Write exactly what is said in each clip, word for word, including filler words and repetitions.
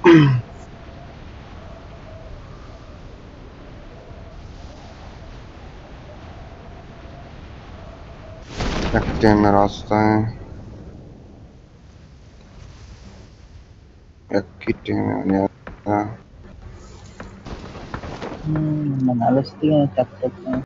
रखते हैं रास्ता है एक टीम में मनालस्ती है तक तक है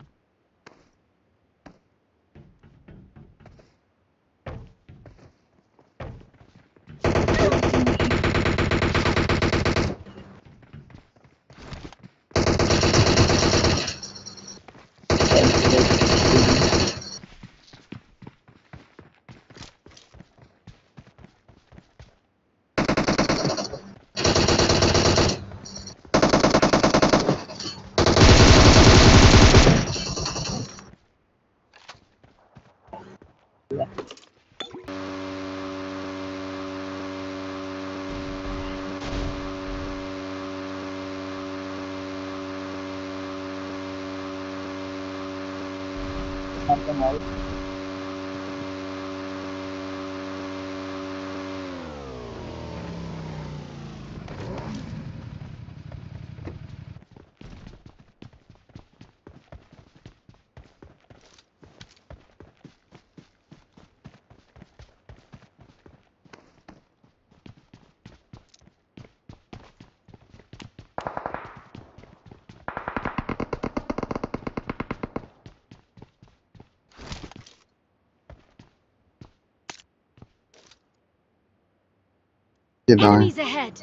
Enemies ahead.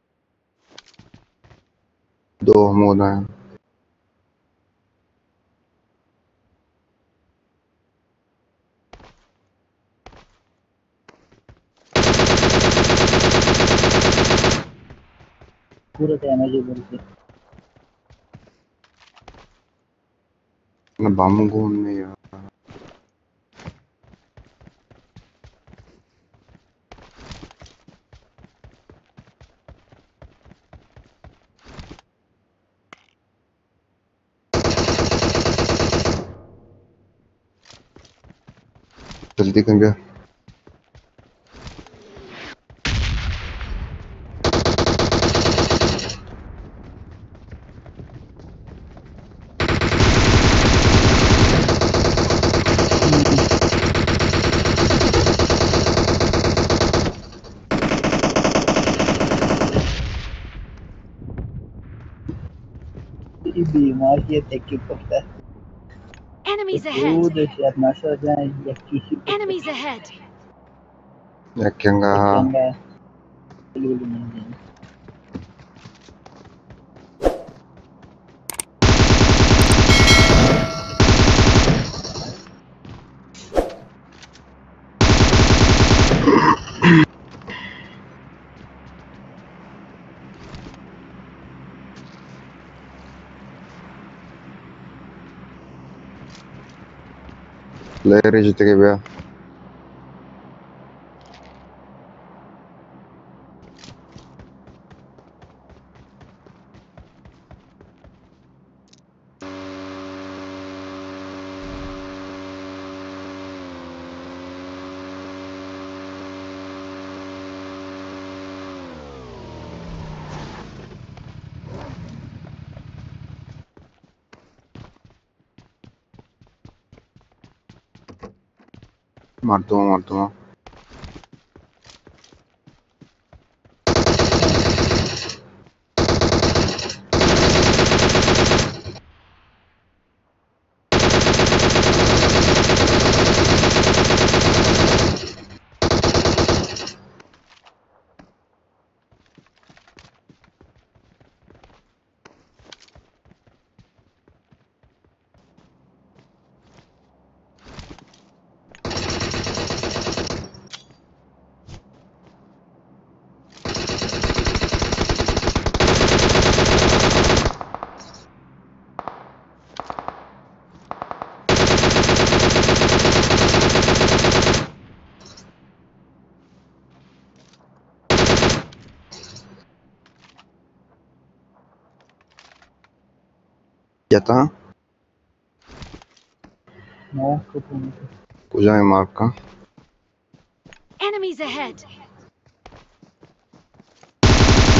दो मोदा है पूरा एनर्जी बोल के ना बम घूमने यार जल्दी कर गया बीमार ये देख के पड़ता है Enemies वो ahead. जो शायद नशा जाए या किसी को Enemies ahead. रखेंगा चंगा बिल्कुल नहीं प्लेयर जीत के गया मार दूंगा मार दूंगा क्या था नो कुछ नहीं कुछ है मार्क का Enemies ahead.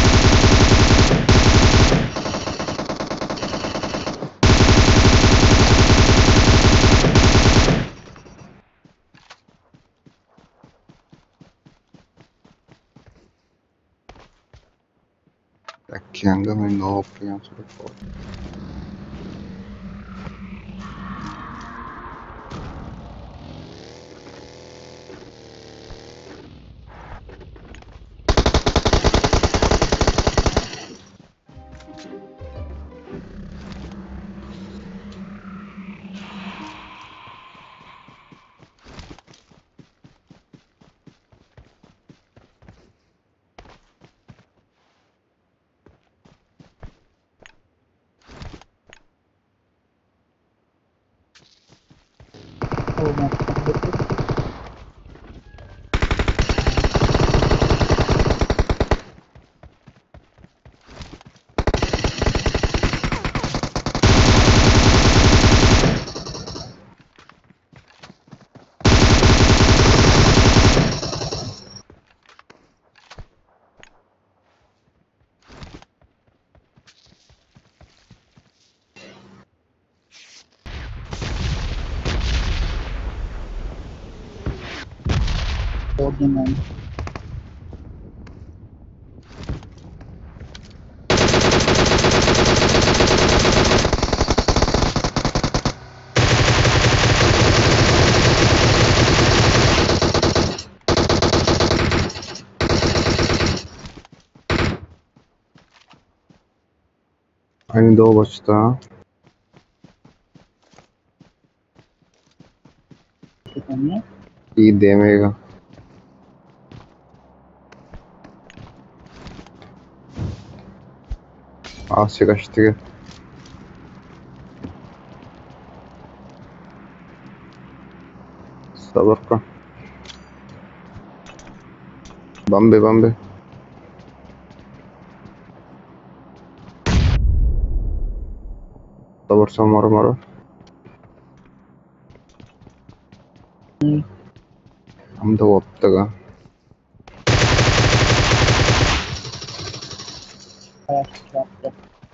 रखेंगे मैं नौ के यहाँ से वो मैं देखो और दिन में अभी दो बचता कितने ई देगा आज से कश्ती के सबर का बम्बे बम्बे सबर से मारो मारो हम तो अब तक प्राप्त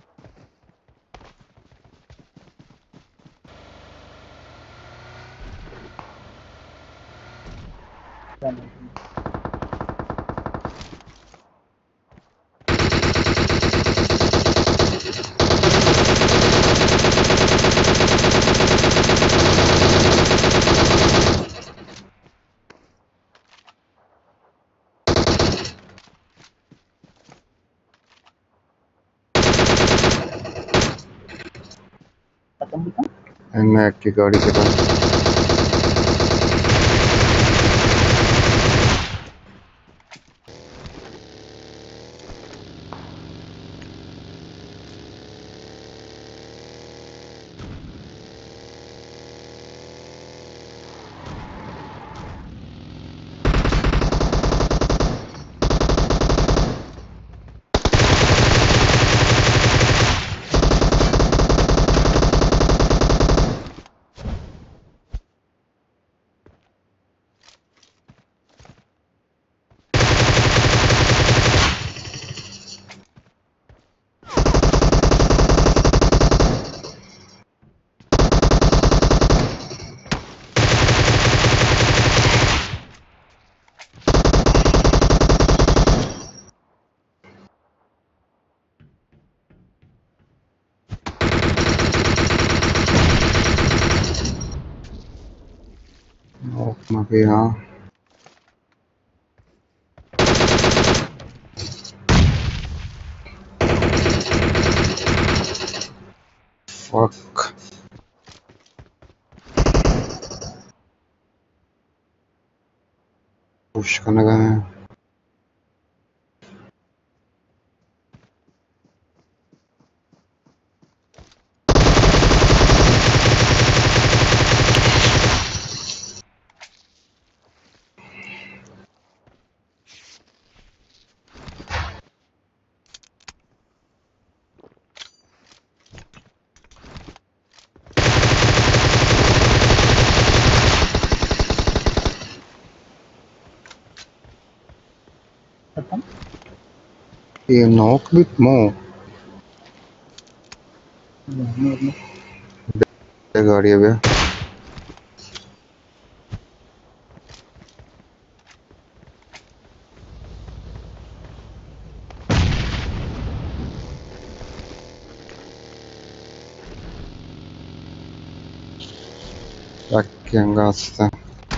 करने खत्म होता मैं की गाड़ी के पास मैं यहाँ फक पुश करने गए हैं खत्म ये नॉक भी मो गाड़ी है भैया Racchiangaste.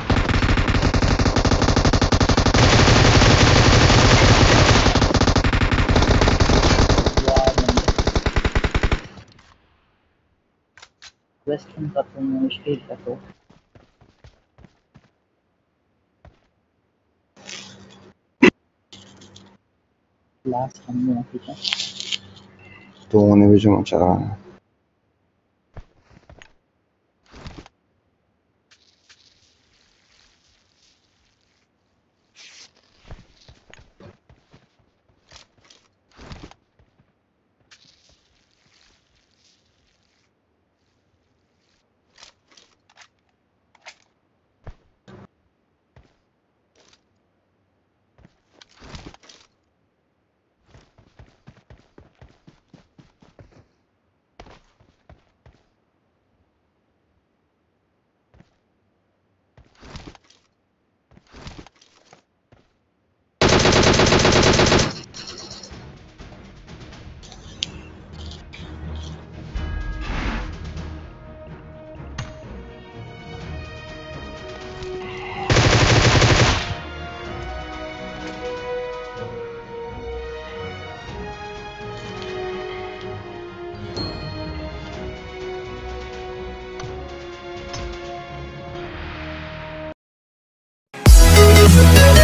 Western Patrol State Patrol. Last हमने आती था तो उन्हें भी जो मचा रहा है We'll be right back.